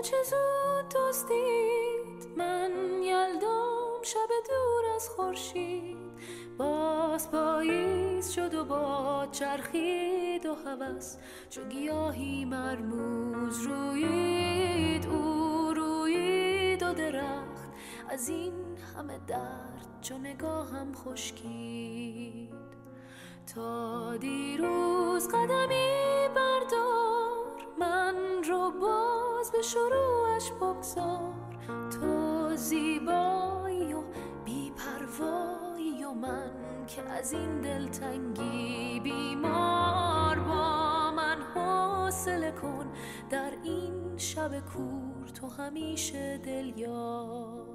چه زود دزدید من یلدام شب دور از خورشید. باز پاییز شد و باد چرخید و هوس چو گیاهی مرموز رویید. او رویید و درخت از این همه درد چو نگاهم خشکید. تا دیروز قدمی بردار من رو باز به شروعش بگذار. تو زیبایی و بی‌پروایی و من که از این دلتنگی بیمار. با من حوصله کن در این شب کور تو همیشه دلیار.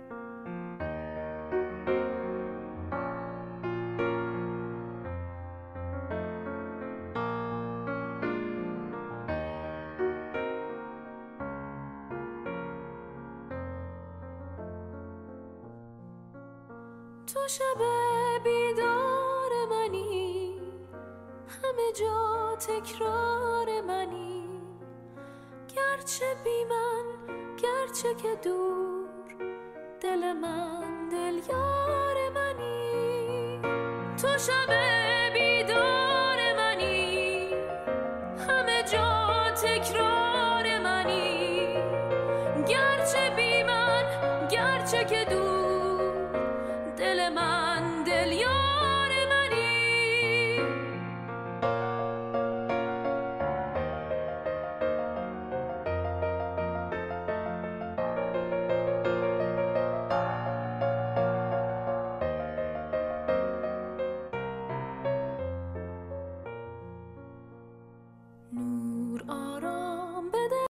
تو شب بیدار منی همه جا تکرار منی. گرچه بی من گرچه که دور دل من دل یار منی. تو شب